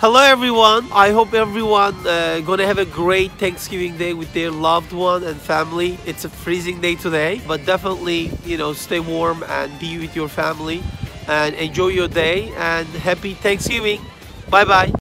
Hello everyone. I hope everyone gonna have a great Thanksgiving day with their loved one and family. It's a freezing day today, but definitely, stay warm and be with your family and enjoy your day and happy Thanksgiving. Bye bye.